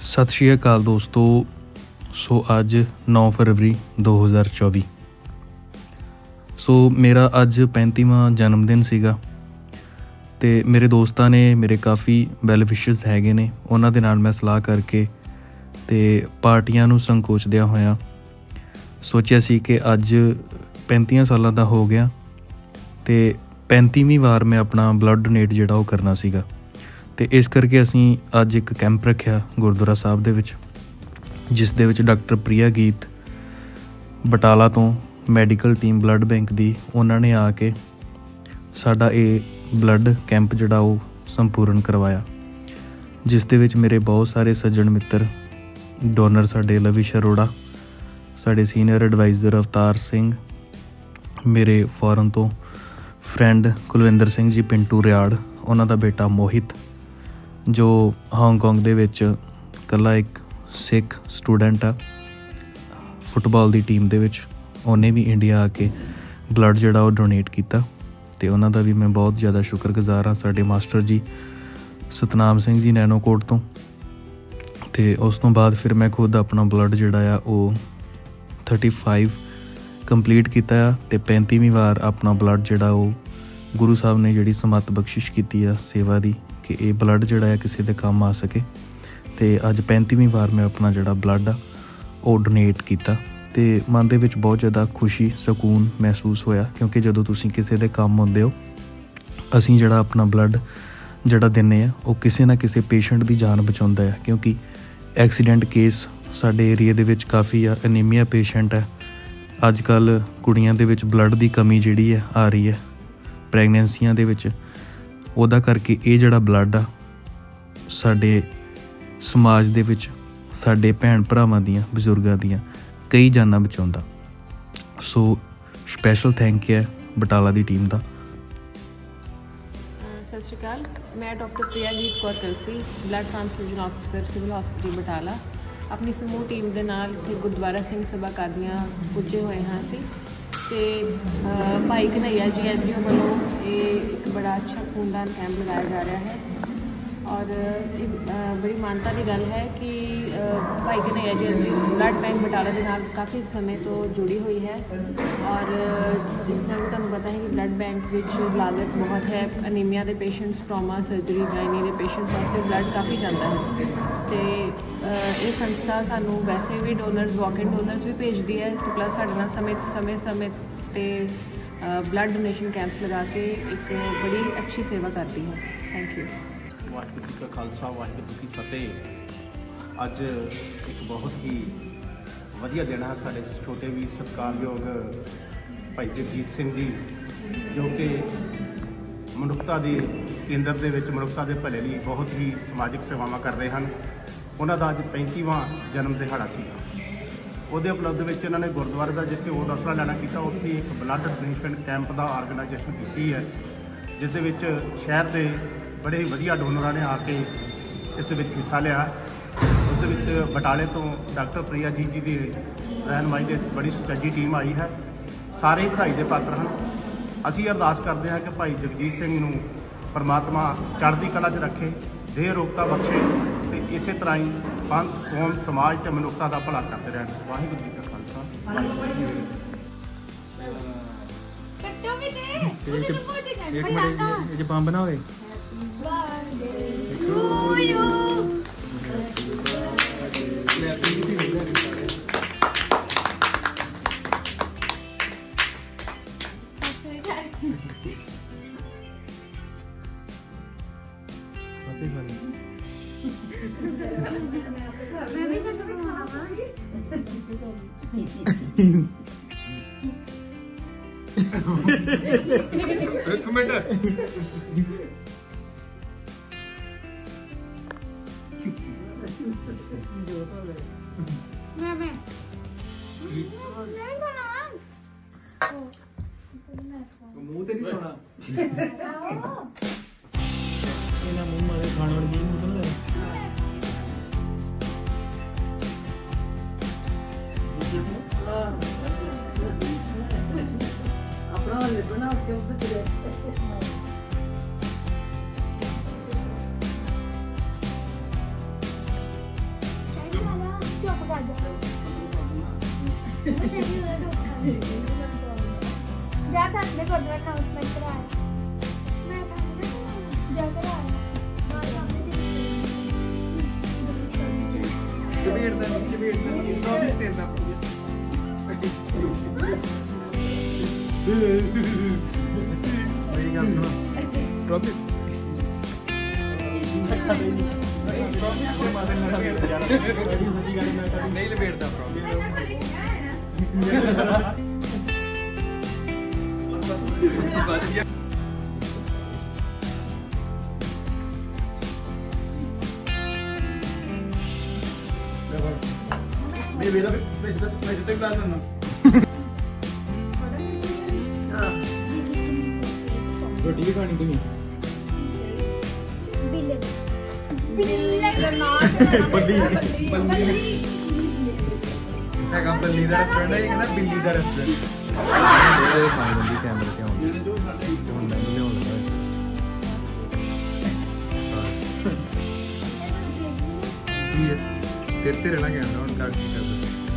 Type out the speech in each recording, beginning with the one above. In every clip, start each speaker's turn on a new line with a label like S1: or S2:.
S1: सत श्री अकाल दोस्तों। सो अज 9 फरवरी 2024। सो मेरा अज 35वां जन्मदिन सीगा ते मेरे दोस्तां ने मेरे काफ़ी वैल विशेस हैगे ने, उन्हां दे नाल मैं सलाह करके ते पार्टियां नूं संकोचदिया होया सोचिया सी कि अज 35 सालां दा हो गया ते 35वीं वार मैं अपना ब्लड डोनेट जिहड़ा वो करना सीगा। तो इस करके असीं अज एक कैंप रखिया गुरुद्वारा साहब दे विच, जिस दे विच डॉक्टर प्रिया गीत बटाला तो मैडिकल टीम ब्लड बैंक दी उन्हां ने आके साडा ये ब्लड कैंप जिहड़ा वो संपूर्ण करवाया, जिस दे विच मेरे बहुत सारे सज्जन मित्र डोनर साडे लविश अरोड़ा, साडे सीनियर एडवाइज़र अवतार सिंह, मेरे फॉरन तो फ्रेंड कुलविंदर सिंह जी पिंटू रियाड़, उन्हां दा बेटा मोहित जो हांगकांग दे विच कला एक सिख स्टूडेंट आ फुटबॉल दी टीम दे विच, उन्हें भी इंडिया आके ब्लड जिहड़ा वो डोनेट किया ते उन्हां दा भी मैं बहुत ज़्यादा शुक्रगुजार हाँ। साडे मास्टर जी सतनाम सिंह जी नैनोकोट तो ते उस तो बाद फिर मैं खुद अपना ब्लड जिहड़ा आ वो 35 कंप्लीट किया ते 35वीं वार अपना ब्लड जिहड़ा वो गुरु साहब ने जिहड़ी समत बख्शिश की आ सेवा दी कि ये ब्लड जिहड़ा आ किसी दे काम आ सके, तो अज 35वीं वार मैं अपना जिहड़ा ब्लड आ वो डोनेट किया ते मन दे विच बहुत ज़्यादा खुशी सकून महसूस होया, क्योंकि जदों तुसीं किसी दे काम आउंदे हो असीं जिहड़ा अपना ब्लड जिहड़ा दिंदे आ वो किसी ना किसी पेशेंट दी जान बचाउंदा है, क्योंकि एक्सीडेंट केस साडे एरिए दे विच काफ़ी आ, एनीमिया पेशेंट है अजकल, कुड़ियां दे विच ब्लड दी कमी जिहड़ी है आ रही है प्रैगनेंसियां दे विच, उहदा करके ये जिहड़ा ब्लड आ साडे समाज दे विच साडे भैन भरावां दियां बजुर्गां दियां कई जानां बचाउंदा। सो स्पैशल थैंक यू है बटाला दी टीम दा।
S2: सत श्री अकाल, मैं doctor Priya Geet Kaur Kalsi, blood transfusion officer civil hospital Batala, अपनी समूह टीम के नाल गुरुद्वारा सिंह सभा कादियां पुजे हुए हाँ असीं ते भाई कन्हैया जी एनजीओ वालों ये एक बड़ा अच्छा खूनदान कैंप लगाया जा रहा है और बड़ी मानता की गल है कि भाई कन्हैया जी ब्लड बैंक बटाला के नाल काफ़ी समय तो जुड़ी हुई है और जिस तरह भी तुहानूं पता है कि ब्लड बैंक विच लागत बहुत है, अनीमिया के पेशेंट्स, ट्रॉमा सर्जरी, गायनी के पेशेंट्स वास्ते ब्लड काफ़ी जाता है तो ये संस्था सानू वैसे भी डोनर्स वॉक इन डोनर्स भी भेजती है तो प्लस साडे नाल समय पे ब्लड डोनेशन कैंप्स लगा के एक बड़ी अच्छी सेवा करती है। Thank you.
S3: वाहिगुरू जी का खालसा वाहिगुरू जी की फतेह। अज एक बहुत ही वधिया दिन है साडे छोटे भी सत्कारयोग भाई जगजीत सिंह जी जो कि मनुखता के केंद्र दे विच मनुखता के भले लिए बहुत ही समाजिक सेवावां कर रहे हैं। उन्हों का अज 35वां जन्म दिहाड़ा सीगा, उहदे उपलब्ध विच इन्होंने गुरुद्वारे का जिथे वो दसरा लैना किया उत्थे एक ब्लड डोनेशन कैंप का ऑर्गेनाइजेशन की है, जिस दे विच शहर के बड़े ही वधिया डोनरां ने आके इस दे विच हिस्सा लिया। उस दे विच बटाले तो डॉक्टर प्रिया जी की रहनुमाई दे बड़ी सुचज्जी टीम आई है, सारे ही बधाई के पात्र हैं। असीं अरदास करते हैं कि भाई जगजीत सिंह नूं परमात्मा चढ़दी कला च रखे, देह रोगता बख्शे तो इस तरह ही पंथ कौम समाज ते मनुखता का भला करते रहन। वाहिगुरू जी का खालसा वाहिगुरू जी की फतेह।
S1: बंब ना होए
S4: एक मिनट मुंह ते नहीं खाना
S1: इन्हां मुंह मारे खाने वाली चीज मुंह ते
S5: अपना बना के उससे
S6: ਜਾ ਤਾਂ ਦੇ ਕੋਲ ਅਨਾਉਂਸਮੈਂਟ ਕਰਾਇਆ ਮੈਂ ਤਾਂ ਜਾ ਕਰਾਇਆ
S4: ਡਿਬੇਟ ਦਾ ਪ੍ਰੋਬਲਮ ਤੇਰਾ ਮੇਰੀ ਗੱਲ ਸੁਣੋ ਪ੍ਰੋਬਲਮ ਨਹੀਂ ਲਪੇਟਦਾ ਰੋਟੀ ਵੀ ਖਾਣੀ ਤੁਸੀਂ
S6: ਬਿੱਲੇ ਬੱਲੀ
S4: ਹੈਗਾ ਬੱਲੀ ਦਾ ਰੈਸਟੋਰੈਂਟ ਹੈ ਇਹ ਕਹਿੰਦਾ ਬਿੱਲੀ ਦਾ ਰੈਸਟੋਰੈਂਟ
S1: ਇਹ ਖਾਣ ਦੀ ਕੈਮਰੇ ਤੇ ਆਉਂਦੀ ਹੁਣ ਨਹੀਂ ਲਿਆਉਣ ਲੱਗਾ
S4: ਤੇਰੇ ਰਹਿਣਾ ਕੈਮਰਾ ਹੁਣ ਕੱਟ ਕੀ ਕਰਦਾ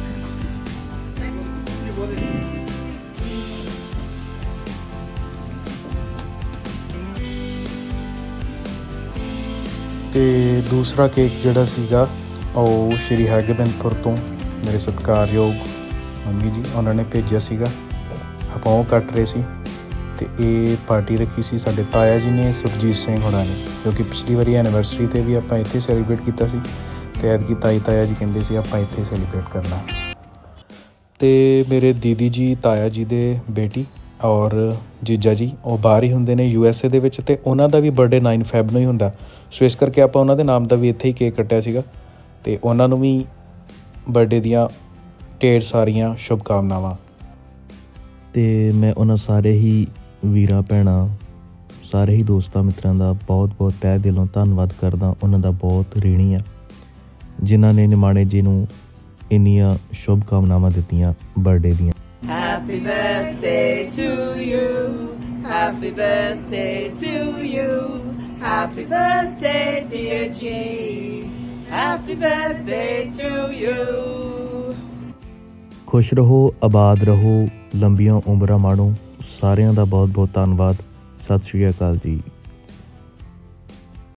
S1: ਤੇ ਦੂਸਰਾ ਕੇਕ ਜਿਹੜਾ ਸੀਗਾ ਉਹ ਸ਼੍ਰੀ ਹਰਗੋਬਿੰਦਪੁਰ ਤੋਂ ਮੇਰੇ ਸਤਿਕਾਰਯੋਗ ਮੰਮੀ ਜੀ ਉਹਨਾਂ ਨੇ ਭੇਜਿਆ ਸੀਗਾ। ਆਪਾਂ ਉਹ ਕੱਟ ਰਹੇ ਸੀ ਤੇ ਇਹ ਪਾਰਟੀ ਰੱਖੀ ਸੀ ਸਾਡੇ ਤਾਇਆ ਜੀ ਨੇ ਸੁਰਜੀਤ ਸਿੰਘ ਹੋਣਾ ਨੇ, ਕਿਉਂਕਿ ਪਿਛਲੀ ਵਾਰੀ ਐਨੀਵਰਸਰੀ 'ਤੇ ਵੀ ਆਪਾਂ ਇੱਥੇ ਸੈਲੀਬ੍ਰੇਟ ਕੀਤਾ ਸੀ ਤੇ ਐਤਕੀ ਤਾਇਆ ਜੀ ਕਹਿੰਦੇ ਸੀ ਆਪਾਂ ਇੱਥੇ ਸੈਲੀਬ੍ਰੇਟ ਕਰਨਾ। ਤੇ ਮੇਰੇ ਦੀਦੀ ਜੀ ਤਾਇਆ ਜੀ ਦੇ ਬੇਟੀ ਔਰ ਜੀਜਾ ਜੀ ਉਹ ਬਾਹਰ ਹੀ ਹੁੰਦੇ ਨੇ USA ਦੇ ਵਿੱਚ, ਤੇ ਉਹਨਾਂ ਦਾ ਵੀ ਬਰਥਡੇ 9 ਫੈਬ ਨੂੰ ਹੀ ਹੁੰਦਾ। ਸੋ ਇਸ ਕਰਕੇ ਆਪਾਂ ਉਹਨਾਂ ਦੇ ਨਾਮ ਦਾ ਵੀ ਇੱਥੇ ਹੀ ਕੇਕ ਕੱਟਿਆ ਸੀਗਾ ਤੇ ਉਹਨਾਂ ਨੂੰ ਵੀ ਬਰਥਡੇ ਦੀਆਂ ਢੇਰ ਸਾਰੀਆਂ ਸ਼ੁਭਕਾਮਨਾਵਾਂ। ਤੇ ਮੈਂ ਉਹਨਾਂ ਸਾਰੇ ਹੀ ਵੀਰਾਂ ਭੈਣਾਂ ਸਾਰੇ ਹੀ ਦੋਸਤਾਂ ਮਿੱਤਰਾਂ ਦਾ ਬਹੁਤ ਬਹੁਤ ਤਹਿ ਦਿਲੋਂ ਧੰਨਵਾਦ ਕਰਦਾ। ਉਹਨਾਂ ਦਾ ਬਹੁਤ ঋਣੀ ਆ ਜਿਨ੍ਹਾਂ ਨੇ ਨਿਮਾਣੇ ਜੀ ਨੂੰ ਇੰਨੀਆਂ ਸ਼ੁਭਕਾਮਨਾਵਾਂ ਦਿੱਤੀਆਂ ਬਰਥਡੇ ਦੀਆਂ।
S7: Happy birthday to you. Happy birthday to you. Happy birthday, dear G. Happy birthday to you.
S1: ਖੁਸ਼ ਰਹੋ, ਆਬਾਦ ਰਹੋ, ਲੰਬੀਆਂ ਉਮਰਾਂ ਮਾਣੋ। ਸਾਰਿਆਂ ਦਾ ਬਹੁਤ ਬਹੁਤ ਧੰਨਵਾਦ। ਸਤਿ ਸ਼੍ਰੀ ਅਕਾਲ ਜੀ।